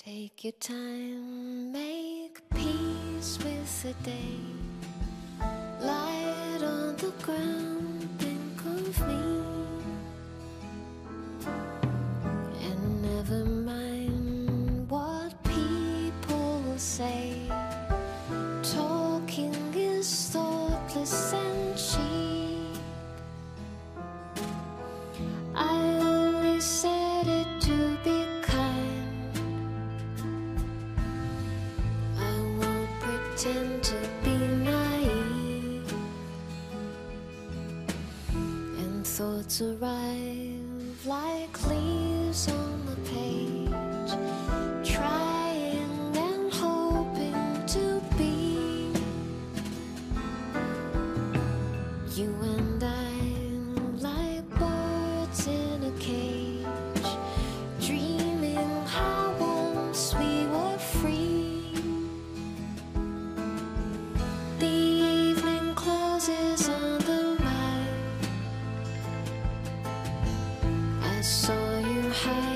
Take your time, make peace with the day. Light on the ground, think of me. And never mind what people will say. Talking is thoughtless and cheap. I only said it to be kind. I won't pretend to be naive. And thoughts arrive like leaves on the page, trying and hoping to be you and I, like birds in a cage, dreaming how once we were free. The evening closes on the right. I saw you hide